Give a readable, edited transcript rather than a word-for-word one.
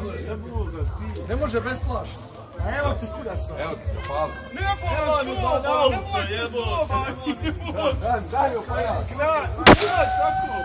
Ne može bez flaša. Evo ti kudac. Evo ti, hvala. Ne mogu, da auto, jebote. Daj, opaja. Skraj, tako.